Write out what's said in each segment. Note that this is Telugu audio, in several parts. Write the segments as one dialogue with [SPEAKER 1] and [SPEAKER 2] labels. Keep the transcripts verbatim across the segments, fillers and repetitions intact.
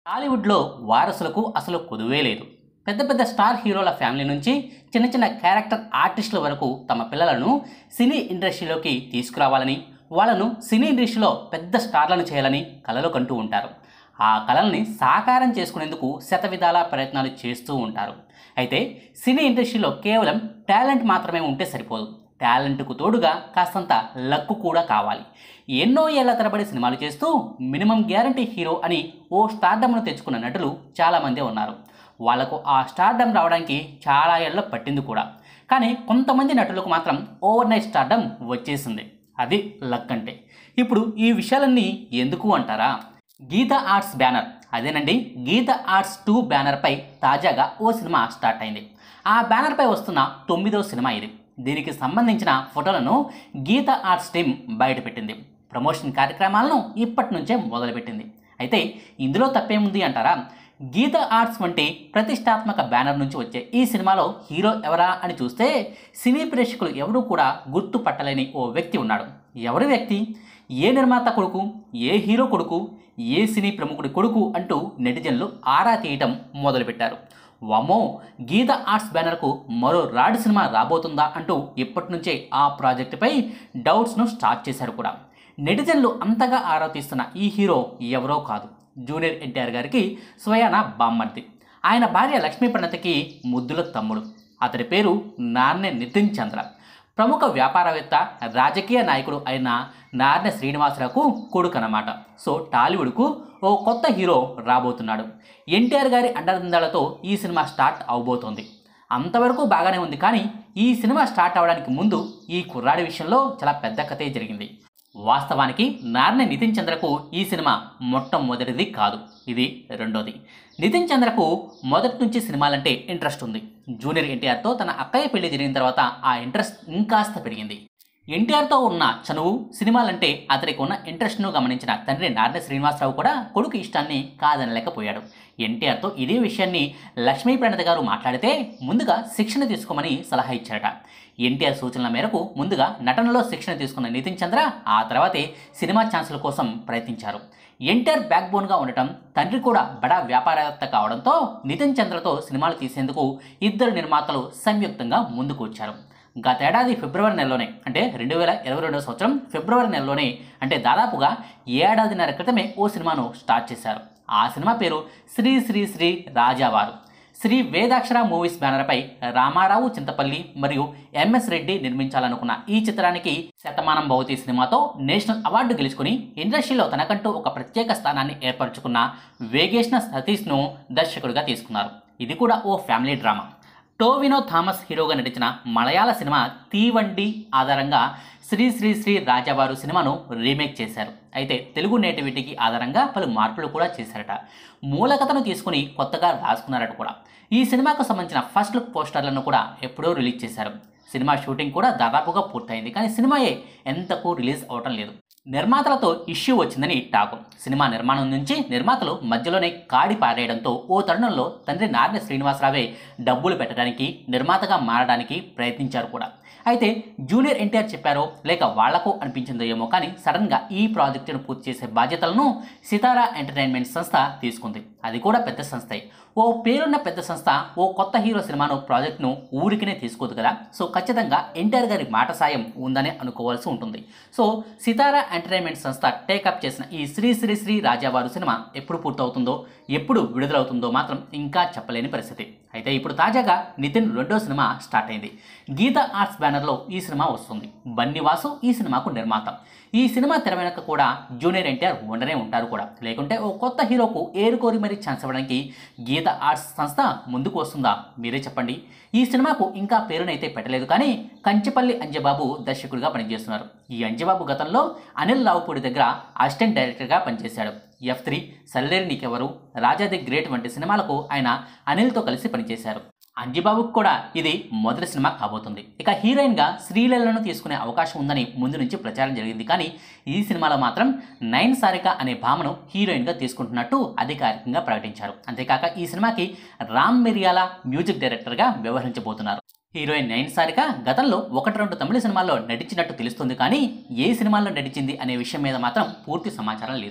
[SPEAKER 1] టాలీవుడ్లో వారసులకు అసలు కొదువే లేదు. పెద్ద పెద్ద స్టార్ హీరోల ఫ్యామిలీ నుంచి చిన్న చిన్న క్యారెక్టర్ ఆర్టిస్టుల వరకు తమ పిల్లలను సినీ ఇండస్ట్రీలోకి తీసుకురావాలని, వాళ్ళను సినీ ఇండస్ట్రీలో పెద్ద స్టార్లను చేయాలని కలలు కంటూ ఉంటారు. ఆ కలల్ని సాకారం చేసుకునేందుకు శతవిధాల ప్రయత్నాలు చేస్తూ ఉంటారు. అయితే సినీ ఇండస్ట్రీలో కేవలం టాలెంట్ మాత్రమే ఉంటే సరిపోదు. టాలెంట్కు తోడుగా కాస్తంత లక్కు కూడా కావాలి. ఎన్నో ఏళ్ల తరబడి సినిమాలు చేస్తూ మినిమం గ్యారంటీ హీరో అని ఓ స్టార్డమ్ను తెచ్చుకున్న నటులు చాలామంది ఉన్నారు. వాళ్లకు ఆ స్టార్డమ్ రావడానికి చాలా ఏళ్ళ పట్టింది కూడా. కానీ కొంతమంది నటులకు మాత్రం ఓవర్ నైట్ స్టార్డమ్ వచ్చేసింది. అది లక్ అంటే. ఇప్పుడు ఈ విషయాలన్నీ ఎందుకు అంటారా? గీత ఆర్ట్స్ బ్యానర్, అదేనండి గీత ఆర్ట్స్ టూ బ్యానర్పై తాజాగా ఓ సినిమా స్టార్ట్ అయింది. ఆ బ్యానర్పై వస్తున్న తొమ్మిదో సినిమా ఇది. దీనికి సంబంధించిన ఫోటోలను గీత ఆర్ట్స్ టీం బయటపెట్టింది. ప్రమోషన్ కార్యక్రమాలను ఇప్పటి నుంచే మొదలుపెట్టింది. అయితే ఇందులో తప్పేముంది అంటారా? గీత ఆర్ట్స్ వంటి ప్రతిష్టాత్మక బ్యానర్ నుంచి వచ్చే ఈ సినిమాలో హీరో ఎవరా అని చూస్తే సినీ ప్రేక్షకులు ఎవరూ కూడా గుర్తుపట్టలేని ఓ వ్యక్తి ఉన్నాడు. ఎవరి వ్యక్తి? ఏ నిర్మాత కొడుకు, ఏ హీరో కొడుకు, ఏ సినీ ప్రముఖుడి కొడుకు అంటూ నెటిజన్లు ఆరా తీయటం మొదలుపెట్టారు. వామ్మో, గీత ఆర్ట్స్ బ్యానర్కు మరో రాడ్ సినిమా రాబోతుందా అంటూ ఇప్పటి నుంచే ఆ ప్రాజెక్టుపై డౌట్స్ను స్టార్ట్ చేశారు కూడా. నెటిజన్లు అంతగా ఆరా తీస్తున్న ఈ హీరో ఎవరో కాదు, జూనియర్ ఎన్టీఆర్ గారికి స్వయాన బామ్మర్ది. ఆయన భార్య లక్ష్మీ ప్రణతికి ముద్దుల తమ్ముడు. అతడి పేరు నార్నె నితిన్ చంద్ర. ప్రముఖ వ్యాపారవేత్త, రాజకీయ నాయకుడు అయిన నార్నె శ్రీనివాసరావుకు కొడుకు అన్నమాట. సో టాలీవుడ్కు ఓ కొత్త హీరో రాబోతున్నాడు. ఎన్టీఆర్ గారి అండదండాలతో ఈ సినిమా స్టార్ట్ అవబోతోంది. అంతవరకు బాగానే ఉంది. కానీ ఈ సినిమా స్టార్ట్ అవడానికి ముందు ఈ కుర్రాడి విషయంలో చాలా పెద్ద కథే జరిగింది. వాస్తవానికి నార్నె నితిన్ చంద్రకు ఈ సినిమా మొట్టమొదటిది కాదు, ఇది రెండోది. నితిన్ చంద్రకు మొదటి నుంచి సినిమాలంటే ఇంట్రెస్ట్ ఉంది. జూనియర్ ఎన్టీఆర్తో తన అక్కయ్య పెళ్లి జరిగిన తర్వాత ఆ ఇంట్రెస్ట్ ఇంకాస్త పెరిగింది. ఎన్టీఆర్తో ఉన్న చనువు, సినిమాలంటే అతనికి ఉన్న ఇంట్రెస్ట్ను గమనించిన తండ్రి నార్నె శ్రీనివాసరావు కూడా కొడుకు ఇష్టాన్ని కాదనలేకపోయాడు. ఎన్టీఆర్తో ఇదే విషయాన్ని లక్ష్మీ ప్రణతి గారు మాట్లాడితే ముందుగా శిక్షణ తీసుకోమని సలహా ఇచ్చారట. ఎన్టీఆర్ సూచనల మేరకు ముందుగా నటనలో శిక్షణ తీసుకున్న నితిన్ చంద్ర ఆ తర్వాతే సినిమా ఛాన్సుల కోసం ప్రయత్నించారు. ఎన్టీఆర్ బ్యాక్ బోన్గా ఉండటం, తండ్రి కూడా బడా వ్యాపారవేత్త కావడంతో నితిన్ చంద్రతో సినిమాలు తీసేందుకు ఇద్దరు నిర్మాతలు సంయుక్తంగా ముందుకు వచ్చారు. గతేడాది ఫిబ్రవరి నెలలోనే, అంటే రెండు వేల ఇరవై రెండవ సంవత్సరం ఫిబ్రవరి నెలలోనే, అంటే దాదాపుగా ఏడాదిన్నర క్రితమే ఓ సినిమాను స్టార్ట్ చేశారు. ఆ సినిమా పేరు శ్రీ శ్రీ శ్రీ రాజావారు. శ్రీ వేదాక్షర మూవీస్ బ్యానర్పై రామారావు చింతపల్లి మరియు ఎంఎస్ రెడ్డి నిర్మించాలనుకున్న ఈ చిత్రానికి శతమానం భవతి సినిమాతో నేషనల్ అవార్డు గెలుచుకుని ఇండస్ట్రీలో తనకంటూ ఒక ప్రత్యేక స్థానాన్ని ఏర్పరచుకున్న వేగేష్ణ సతీష్ను దర్శకుడిగా తీసుకున్నారు. ఇది కూడా ఓ ఫ్యామిలీ డ్రామా. టోవినో థామస్ హీరోగా నటించిన మలయాళ సినిమా తీవండి ఆధారంగా శ్రీ శ్రీ శ్రీ రాజావారు సినిమాను రీమేక్ చేశారు. అయితే తెలుగు నేటివిటీకి ఆధారంగా పలు మార్పులు కూడా చేశారట. మూల కథను తీసుకుని కొత్తగా రాసుకున్నారట కూడా. ఈ సినిమాకు సంబంధించిన ఫస్ట్ లుక్ పోస్టర్లను కూడా ఎప్పుడో రిలీజ్ చేశారు. సినిమా షూటింగ్ కూడా దాదాపుగా పూర్తయింది. కానీ సినిమాయే ఎంతకు రిలీజ్ అవటం లేదు. నిర్మాతలతో ఇష్యూ వచ్చిందని టాకు. సినిమా నిర్మాణం నుంచి నిర్మాతలు మధ్యలోనే కాడి పారేయడంతో ఓ తరుణంలో తండ్రి నార్నె శ్రీనివాసరావే డబ్బులు పెట్టడానికి, నిర్మాతగా మారడానికి ప్రయత్నించారు కూడా. అయితే జూనియర్ ఎన్టీఆర్ చెప్పారో లేక వాళ్లకు అనిపించిందో ఏమో కానీ సడన్గా ఈ ప్రాజెక్టును పూర్తి చేసే బాధ్యతలను సితారా ఎంటర్టైన్మెంట్ సంస్థ తీసుకుంది. అది కూడా పెద్ద సంస్థే. ఓ పేరున్న పెద్ద సంస్థ ఓ కొత్త హీరో సినిమాను ప్రాజెక్టును ఊరికినే తీసుకోదు కదా. సో ఖచ్చితంగా ఎన్టీఆర్ గారి మాట సాయం ఉందని అనుకోవాల్సి ఉంటుంది. సో సితారా ఎంటర్టైన్మెంట్ సంస్థ టేకప్ చేసిన ఈ శ్రీ శ్రీ శ్రీ రాజావారు సినిమా ఎప్పుడు పూర్తవుతుందో, ఎప్పుడు విడుదలవుతుందో మాత్రం ఇంకా చెప్పలేని పరిస్థితి. అయితే ఇప్పుడు తాజాగా నితిన్ రెండో సినిమా స్టార్ట్ అయింది. గీత ఆర్ట్స్ బ్యానర్లో ఈ సినిమా వస్తుంది. బన్నీవాసు ఈ సినిమాకు నిర్మాత. ఈ సినిమా తెర వెనక కూడా జూనియర్ ఎన్టీఆర్ ఉండనే ఉంటారు కూడా. లేకుంటే ఓ కొత్త హీరోకు ఏరుకోరి మరీ ఛాన్స్ ఇవ్వడానికి గీత ఆర్ట్స్ సంస్థ ముందుకు వస్తుందా? మీరే చెప్పండి. ఈ సినిమాకు ఇంకా పేరునైతే పెట్టలేదు. కానీ కంచిపల్లి అంజబాబు దర్శకుడిగా పనిచేస్తున్నారు. ఈ అంజబాబు గతంలో అనిల్ రావుపూడి దగ్గర అసిస్టెంట్ డైరెక్టర్గా పనిచేశాడు. F three, సల్లేరు Neekevvaru, Raja the great వంటి సినిమాలకు ఆయన అనిల్తో కలిసి పనిచేశారు. అంజిబాబుకు కూడా ఇది మొదటి సినిమా కాబోతుంది. ఇక హీరోయిన్గా శ్రీలీలను తీసుకునే అవకాశం ఉందని ముందు నుంచి ప్రచారం జరిగింది. కానీ ఈ సినిమాలో మాత్రం నయన్ సారిక అనే భామను హీరోయిన్గా తీసుకుంటున్నట్టు అధికారికంగా ప్రకటించారు. అంతేకాక ఈ సినిమాకి రామ్ మిరియాల మ్యూజిక్ డైరెక్టర్గా వ్యవహరించబోతున్నారు. హీరోయిన్ నయన్ సారిక గతంలో ఒకటి రెండు తమిళ సినిమాల్లో నటించినట్టు తెలుస్తుంది. కానీ ఏ సినిమాల్లో నటించింది అనే విషయం మీద మాత్రం పూర్తి సమాచారం లేదు.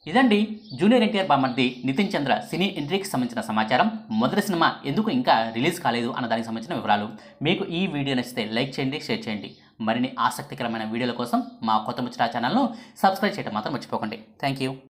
[SPEAKER 1] ఇదండి జూనియర్ ఎన్టీఆర్ బామ్మర్ది నితిన్ చంద్ర సినీ ఎంట్రీకి సంబంధించిన సమాచారం. మొదటి సినిమా ఎందుకు ఇంకా రిలీజ్ కాలేదు అన్న దానికి సంబంధించిన వివరాలు. మీకు ఈ వీడియో నచ్చితే లైక్ చేయండి, షేర్ చేయండి. మరిన్ని ఆసక్తికరమైన వీడియోల కోసం మా కొత్త ముచ్చట ఛానల్ను సబ్స్క్రైబ్ చేయడం మాత్రం మర్చిపోకండి. Thank you.